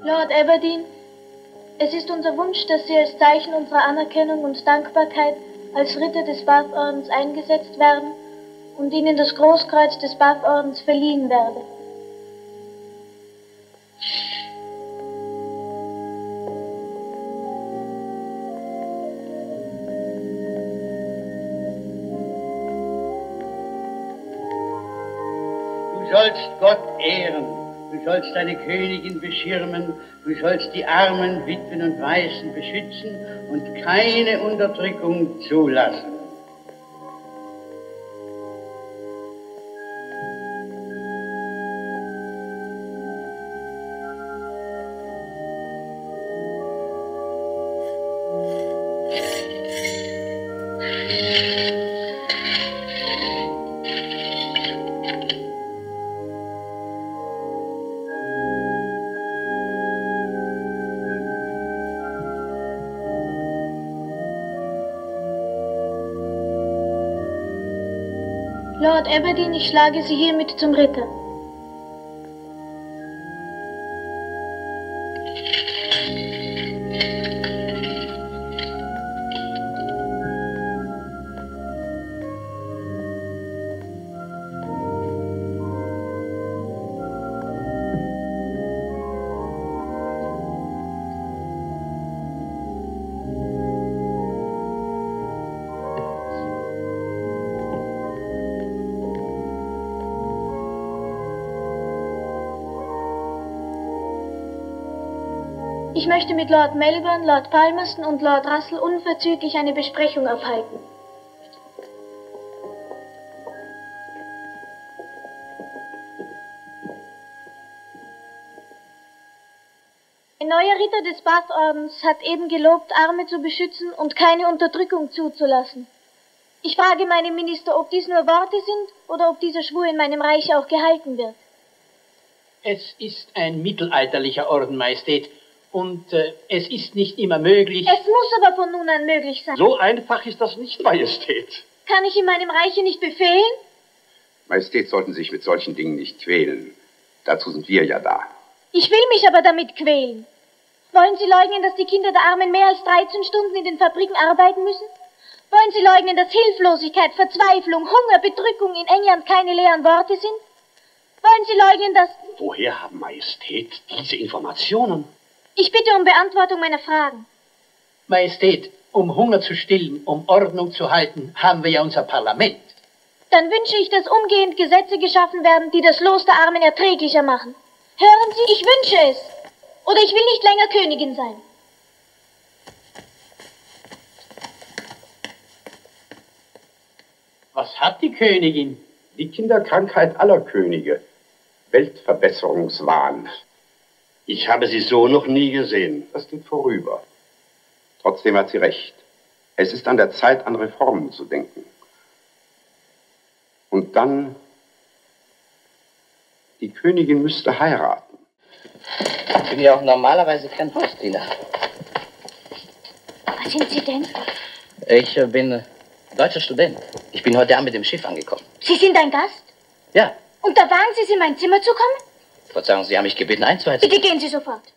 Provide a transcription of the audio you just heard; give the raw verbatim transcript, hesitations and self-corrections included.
Lord Aberdeen, es ist unser Wunsch, dass Sie als Zeichen unserer Anerkennung und Dankbarkeit als Ritter des Bath-Ordens eingesetzt werden und Ihnen das Großkreuz des Bath-Ordens verliehen werde. Du sollst Gott ehren, du sollst deine Königin beschirmen, du sollst die armen Witwen und Waisen beschützen und keine Unterdrückung zulassen. Lord Aberdeen, ich schlage Sie hiermit zum Ritter. Ich möchte mit Lord Melbourne, Lord Palmerston und Lord Russell unverzüglich eine Besprechung abhalten. Ein neuer Ritter des Bath-Ordens hat eben gelobt, Arme zu beschützen und keine Unterdrückung zuzulassen. Ich frage meinen Minister, ob dies nur Worte sind oder ob dieser Schwur in meinem Reich auch gehalten wird. Es ist ein mittelalterlicher Orden, Majestät. Und äh, es ist nicht immer möglich... Es muss aber von nun an möglich sein. So einfach ist das nicht, Majestät. Kann ich in meinem Reiche nicht befehlen? Majestät sollten sich mit solchen Dingen nicht quälen. Dazu sind wir ja da. Ich will mich aber damit quälen. Wollen Sie leugnen, dass die Kinder der Armen mehr als dreizehn Stunden in den Fabriken arbeiten müssen? Wollen Sie leugnen, dass Hilflosigkeit, Verzweiflung, Hunger, Bedrückung in England keine leeren Worte sind? Wollen Sie leugnen, dass... Woher haben Majestät diese Informationen? Ich bitte um Beantwortung meiner Fragen. Majestät, um Hunger zu stillen, um Ordnung zu halten, haben wir ja unser Parlament. Dann wünsche ich, dass umgehend Gesetze geschaffen werden, die das Los der Armen erträglicher machen. Hören Sie, ich wünsche es. Oder ich will nicht länger Königin sein. Was hat die Königin? Die Kinderkrankheit aller Könige. Weltverbesserungswahn. Ich habe sie so noch nie gesehen. Das geht vorüber. Trotzdem hat sie recht. Es ist an der Zeit, an Reformen zu denken. Und dann, die Königin müsste heiraten. Ich bin ja auch normalerweise kein Hausdiener. Was sind Sie denn? Ich äh, bin äh, deutscher Student. Ich bin heute Abend mit dem Schiff angekommen. Sie sind ein Gast? Ja. Und da wagen Sie es, in mein Zimmer zu kommen? Verzeihung, Sie haben mich gebeten einzuheizen. Bitte gehen Sie sofort.